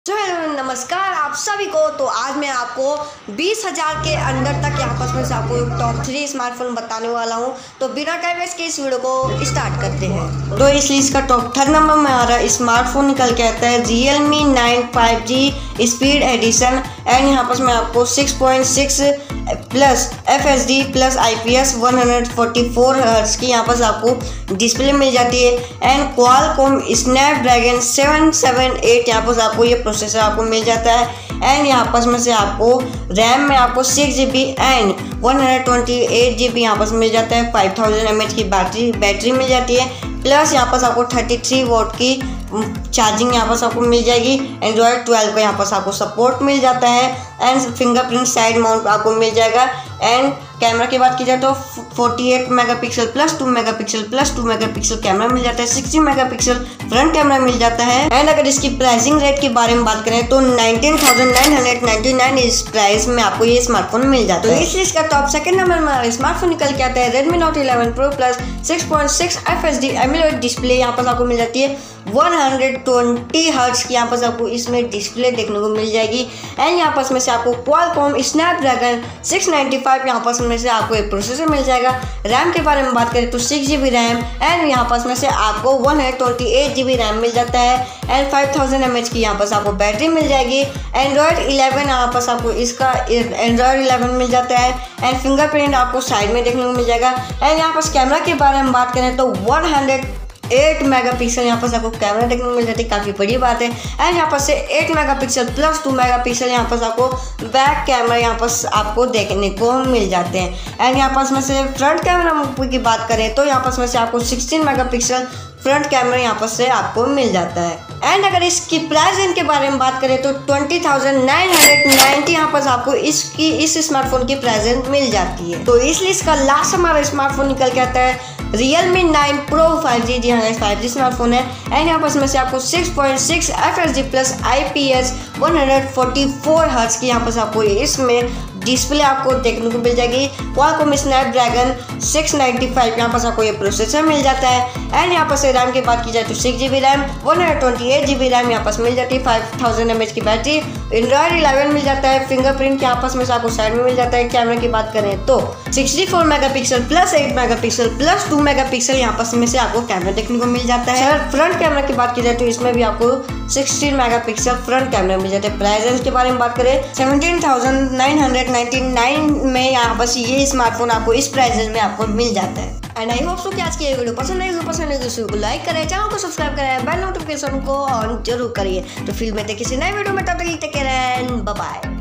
तो हेलो नमस्कार आप सभी को। तो आज मैं आपको 20,000 के अंदर तक यहाँ पर से आपको टॉप 3 स्मार्टफोन बताने वाला हूँ। तो बिना टाइम वेस्ट के इस वीडियो को स्टार्ट करते हैं। तो इसलिए इसका टॉप 3 नंबर में आ रहा है स्मार्टफोन निकल के आता है Realme 9 5G speed addition. And यहाँ पर मैं आपको 6.6 plus FHD plus IPS 144 hertz की यहाँ पर आपको डिस्प्ले मिल जाती है। एंड क्वालकॉम स्नैपड्रैगन 778 यहाँ पर आपको ये प्रोसेसर आपको मिल जाता है। एंड यहाँ पर में से आपको रैम में आपको 6GB एंड 128GB यहाँ पर मिल जाता है। 5000 mAh की बैटरी मिल जाती है। प्लस यहाँ पर आपको 33 वोल्ट की चार्जिंग यहाँ पर आपको मिल जाएगी। एंड्रॉयड 12 का यहाँ पर आपको सपोर्ट मिल जाता है। एंड फिंगरप्रिंट साइड माउंट आपको मिल जाएगा। एंड कैमरा की बात की जाए तो 48 megapixel plus 2 megapixel plus 2 megapixel camera मिल जाता है। 60 मेगापिक्सल फ्रंट कैमरा मिल जाता है। एंड अगर इसकी प्राइसिंग रेट के बारे में बात करें तो 19,999 इस प्राइस में आपको ये स्मार्टफोन मिल जाता है। तो इसलिए इसका टॉप सेकंड नंबर में स्मार्टफोन निकल के आता है Redmi Note 11 Pro Plus 6.6 FHD AMOLED display यहाँ पर आपको मिल जाती है। 120 हर्ट्ज की यहाँ पर आपको इसमें डिस्प्ले देखने को मिल जाएगी। एंड यहाँ पर से आपको क्वालकॉम स्नैपड्रैगन 695 यहाँ पर में से आपको एक प्रोसेसर मिल जाएगा। रैम के बारे में बात करें तो 6GB रैम एंड यहाँ पर में से आपको 128GB रैम मिल जाता है। एंड 5000 mAh की यहाँ पर आपको बैटरी मिल जाएगी। एंड्रॉयड 11 यहाँ पर आपको इसका एंड्रॉयड 11 मिल जाता है। एंड फिंगरप्रिंट आपको साइड में देखने को मिल जाएगा। एंड यहाँ पर कैमरा के बारे में बात करें तो 108 मेगापिक्सल यहाँ पर आपको कैमरा देखने को मिल जाती है, काफ़ी बड़ी बात है। एंड यहाँ पर से 8 मेगापिक्सल प्लस 2 मेगापिक्सल यहाँ पर आपको बैक कैमरा यहाँ पर आपको देखने को मिल जाते हैं। एंड यहाँ पर में से फ्रंट कैमरा की बात करें तो यहाँ पर में से आपको 16 मेगापिक्सल फ्रंट कैमरा यहाँ पर से आपको मिल जाता है। एंड अगर इसकी प्राइस रेंज के बारे में बात करें तो 20,990 यहाँ पर आपको इस स्मार्टफोन की प्राइस रेंज मिल जाती है। तो इसलिए इसका लास्ट हमारा स्मार्टफोन निकल के आता है Realme 9 Pro 5G। जी हाँ 5G स्मार्टफोन है। एंड यहाँ पर में से आपको 6.6 FHD प्लस IPS 144 हर्ट्ज की यहाँ पर आपको इसमें डिस्प्ले आपको देखने को मिल जाएगी। क्वालकॉम स्नैपड्रैगन 695 यहाँ पर आपको ये प्रोसेसर मिल जाता है। एंड यहाँ पर से रैम की बात की जाए तो 6GB रैम 128GB रैम यहाँ पर मिल जाती है। 5000 mAh की बैटरी। एंड्रॉयड 11 मिल जाता है। फिंगरप्रिंट यहाँ पर में से आपको साइड में मिल जाता है। कैमरा की बात करें तो 64 megapixel plus 8 megapixel plus 2 megapixel यहाँ पर में से आपको कैमरा देखने को मिल जाता है। अगर फ्रंट कैमरा की बात की जाए तो इसमें भी आपको 16 मेगापिक्सल फ्रंट कैमरा मिल जाता है। प्राइस रेंज के बारे में बात करें 17,999 में यहाँ पर ये स्मार्टफोन आपको इस प्राइस रेंज में आपको मिल जाता है। एंड आई होप सो कि आज की ये वीडियो पसंद आई तो को लाइक करें, चैनल को सब्सक्राइब करें, बेल नोटिफिकेशन को ऑन जरूर करिए। तो फिर मिलते किसी नए वीडियो में, तब तक take care and bye bye.